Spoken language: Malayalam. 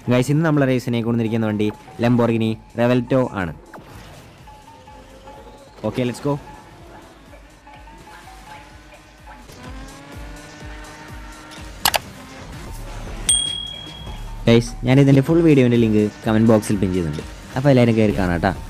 ഗൈസ് ഇന്ന് നമ്മൾ റേസിനെ കൊണ്ടിരിക്കുന്ന വണ്ടി ലംബോർഗിനി റെവൽറ്റോ ആണ്. Okay let's go. ഗൈസ് ഞാനിതിൻ്റെ ഫുൾ വീഡിയോൻ്റെ ലിങ്ക് കമൻറ്റ് ബോക്സിൽ പിൻ ചെയ്തിട്ടുണ്ട്. അപ്പോൾ എല്ലാവരും കയറി കാണാം കേട്ടോ.